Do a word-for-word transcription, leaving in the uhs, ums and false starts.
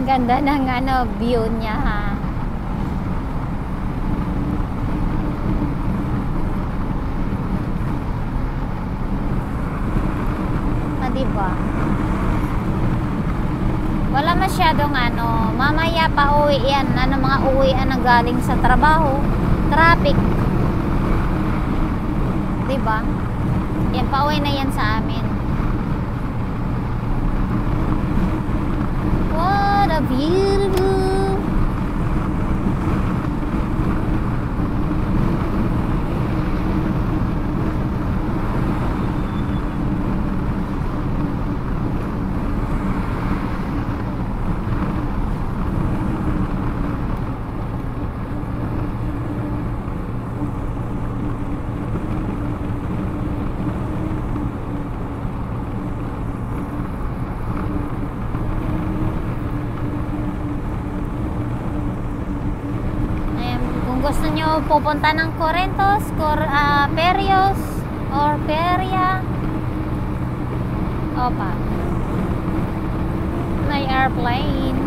Ganda ng ano, view niya ha. Ah, diba? Wala masyadong ano, mamaya pa uwi yan. Ano, mga uwian na galing sa trabaho. Traffic. Diba? Yan, pauwi na yan sa amin. What a beautiful. Gusto nyo pupunta ng Corinthos, Cor uh, Perios, or Peria. Opa. May airplane.